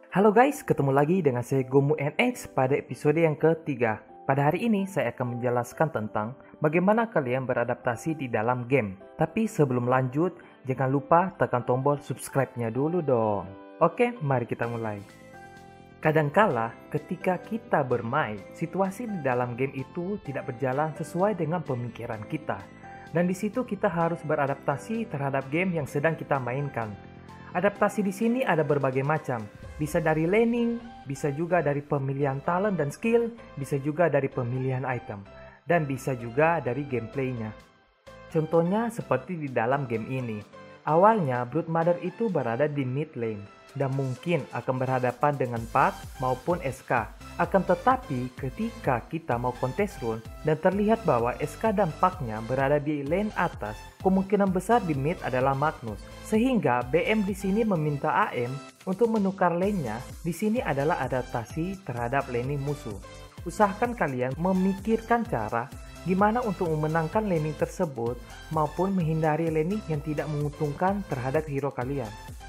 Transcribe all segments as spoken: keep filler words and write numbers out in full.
Halo guys, ketemu lagi dengan saya Gomu N X pada episode yang ketiga. Pada hari ini saya akan menjelaskan tentang bagaimana kalian beradaptasi di dalam game. Tapi sebelum lanjut, jangan lupa tekan tombol subscribe-nya dulu dong. Oke, mari kita mulai. Kadangkala ketika kita bermain, situasi di dalam game itu tidak berjalan sesuai dengan pemikiran kita. Dan di situ kita harus beradaptasi terhadap game yang sedang kita mainkan. Adaptasi di sini ada berbagai macam. Bisa dari laning, bisa juga dari pemilihan talent dan skill, bisa juga dari pemilihan item, dan bisa juga dari gameplaynya. Contohnya seperti di dalam game ini. Awalnya Broodmother itu berada di mid lane, dan mungkin akan berhadapan dengan Puck maupun S K. Akan tetapi ketika kita mau contest rune dan terlihat bahwa S K dan Puck-nya berada di lane atas, kemungkinan besar di mid adalah Magnus. Sehingga B M di sini meminta A M untuk menukar lane-nya. Di sini adalah adaptasi terhadap laning musuh. Usahakan kalian memikirkan cara gimana untuk memenangkan laning tersebut maupun menghindari laning yang tidak menguntungkan terhadap hero kalian.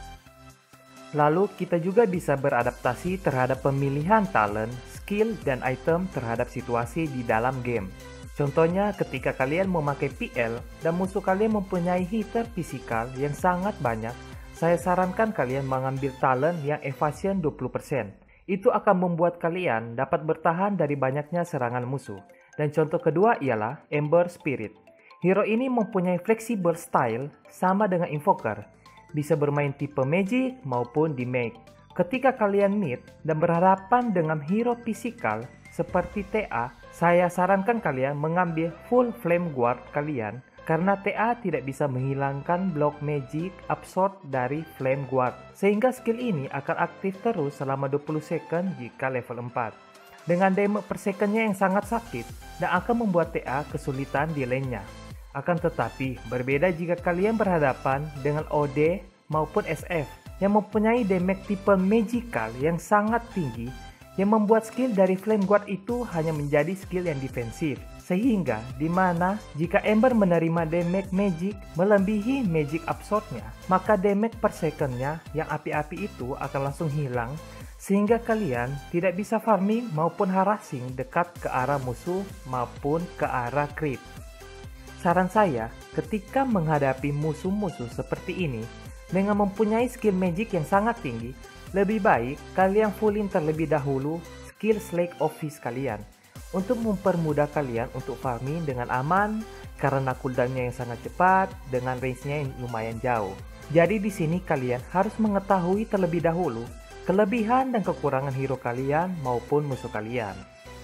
Lalu kita juga bisa beradaptasi terhadap pemilihan talent, skill, dan item terhadap situasi di dalam game. Contohnya ketika kalian memakai P L dan musuh kalian mempunyai hitter fisikal yang sangat banyak, saya sarankan kalian mengambil talent yang evasion dua puluh persen. Itu akan membuat kalian dapat bertahan dari banyaknya serangan musuh. Dan contoh kedua ialah Ember Spirit. Hero ini mempunyai flexible style sama dengan Invoker. Bisa bermain tipe Magic maupun Damage. Ketika kalian mid dan berhadapan dengan hero fisikal seperti T A, saya sarankan kalian mengambil full Flame Guard kalian karena T A tidak bisa menghilangkan blok Magic Absorb dari Flame Guard, sehingga skill ini akan aktif terus selama dua puluh second jika level empat. Dengan damage per secondnya yang sangat sakit dan akan membuat T A kesulitan di lane-nya. Akan tetapi berbeda jika kalian berhadapan dengan O D maupun S F yang mempunyai damage tipe magical yang sangat tinggi, yang membuat skill dari Flame Guard itu hanya menjadi skill yang defensif. Sehingga dimana jika Ember menerima damage magic melebihi magic absorb-nya, maka damage per second-nya yang api-api itu akan langsung hilang, sehingga kalian tidak bisa farming maupun harassing dekat ke arah musuh maupun ke arah creep. Saran saya, ketika menghadapi musuh-musuh seperti ini, dengan mempunyai skill magic yang sangat tinggi, lebih baik kalian fullin terlebih dahulu skill Slake Office kalian untuk mempermudah kalian untuk farming dengan aman karena cooldown-nya yang sangat cepat dengan range-nya yang lumayan jauh. Jadi di sini kalian harus mengetahui terlebih dahulu kelebihan dan kekurangan hero kalian maupun musuh kalian.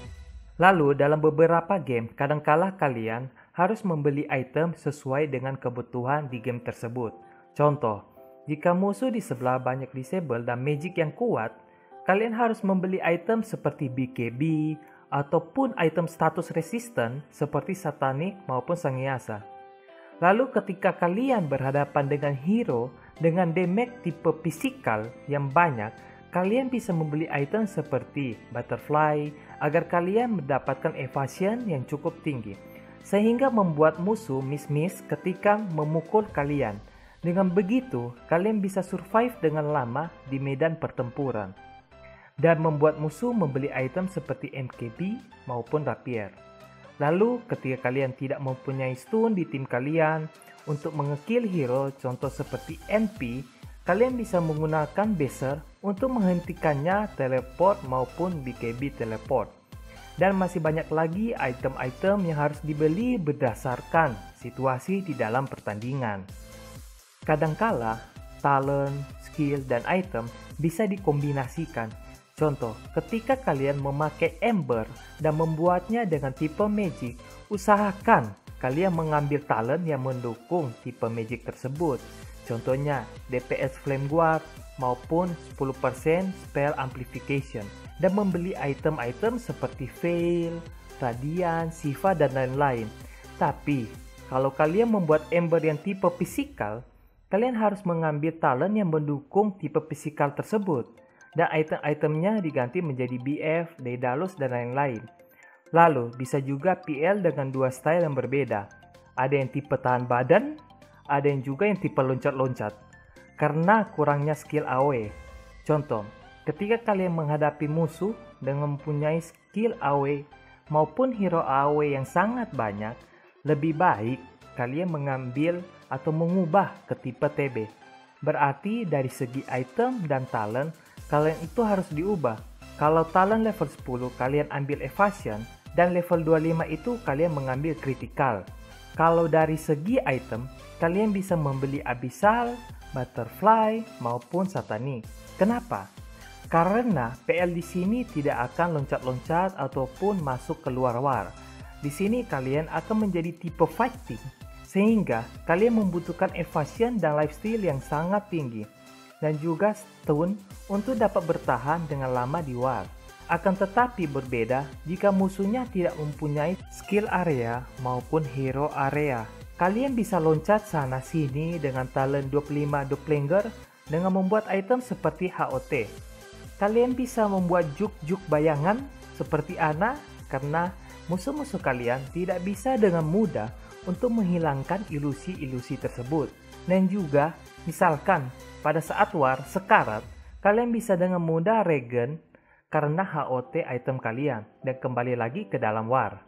Lalu dalam beberapa game, kadangkala kalian harus membeli item sesuai dengan kebutuhan di game tersebut. Contoh, jika musuh di sebelah banyak disable dan magic yang kuat, kalian harus membeli item seperti B K B ataupun item status resistant seperti Satanic maupun Sangiasa. Lalu ketika kalian berhadapan dengan hero dengan damage tipe fisikal yang banyak, kalian bisa membeli item seperti Butterfly agar kalian mendapatkan evasion yang cukup tinggi, sehingga membuat musuh miss-miss ketika memukul kalian. Dengan begitu, kalian bisa survive dengan lama di medan pertempuran dan membuat musuh membeli item seperti M K B maupun Rapier. Lalu, ketika kalian tidak mempunyai stun di tim kalian untuk mengekill hero, contoh seperti N P, kalian bisa menggunakan Beser untuk menghentikannya teleport maupun B K B teleport. Dan masih banyak lagi item-item yang harus dibeli berdasarkan situasi di dalam pertandingan. Kadangkala, talent, skill, dan item bisa dikombinasikan. Contoh, ketika kalian memakai Ember dan membuatnya dengan tipe Magic, usahakan kalian mengambil talent yang mendukung tipe Magic tersebut. Contohnya, D P S Flame Guard maupun sepuluh persen Spell Amplification. Dan membeli item-item seperti Veil, Radiant, Shiva, dan lain-lain. Tapi, kalau kalian membuat Ember yang tipe fisikal, kalian harus mengambil talent yang mendukung tipe fisikal tersebut, dan item-itemnya diganti menjadi B F, Daedalus, dan lain-lain. Lalu, bisa juga P L dengan dua style yang berbeda. Ada yang tipe tahan badan, ada yang juga yang tipe loncat-loncat. Karena kurangnya skill A O E. Contoh, Ketika kalian menghadapi musuh dengan mempunyai skill A W maupun hero A W yang sangat banyak, lebih baik kalian mengambil atau mengubah ke tipe T B. Berarti dari segi item dan talent, kalian itu harus diubah. Kalau talent level sepuluh kalian ambil evasion, dan level dua puluh lima itu kalian mengambil critical. Kalau dari segi item, kalian bisa membeli abyssal, butterfly, maupun satanic. Kenapa? Karena P L di sini tidak akan loncat-loncat ataupun masuk keluar war. Di sini kalian akan menjadi tipe fighting, sehingga kalian membutuhkan evasion dan lifesteal yang sangat tinggi, dan juga stun untuk dapat bertahan dengan lama di war. Akan tetapi berbeda jika musuhnya tidak mempunyai skill area maupun hero area. Kalian bisa loncat sana sini dengan talent dua puluh lima doppelganger dengan membuat item seperti H O T. Kalian bisa membuat juk-juk bayangan seperti Ana karena musuh-musuh kalian tidak bisa dengan mudah untuk menghilangkan ilusi-ilusi tersebut. Dan juga, misalkan pada saat war sekarat, kalian bisa dengan mudah regen karena H O T item kalian dan kembali lagi ke dalam war.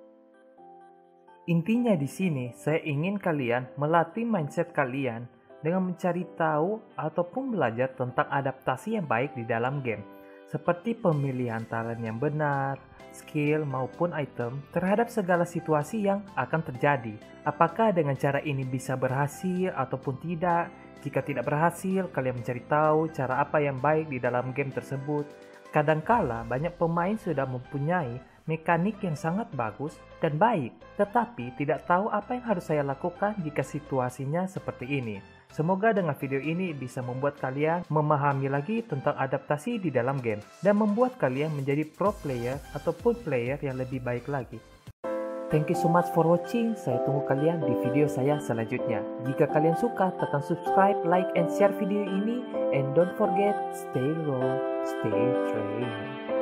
Intinya di sini saya ingin kalian melatih mindset kalian dengan mencari tahu ataupun belajar tentang adaptasi yang baik di dalam game, seperti pemilihan talent yang benar, skill maupun item terhadap segala situasi yang akan terjadi. Apakah dengan cara ini bisa berhasil ataupun tidak? Jika tidak berhasil, kalian mencari tahu cara apa yang baik di dalam game tersebut. Kadangkala banyak pemain sudah mempunyai mekanik yang sangat bagus dan baik, tetapi tidak tahu apa yang harus saya lakukan jika situasinya seperti ini. Semoga dengan video ini bisa membuat kalian memahami lagi tentang adaptasi di dalam game dan membuat kalian menjadi pro player ataupun player yang lebih baik lagi. Thank you so much for watching. Saya tunggu kalian di video saya selanjutnya. Jika kalian suka, tekan subscribe, like, and share video ini. And don't forget, stay raw, stay trained.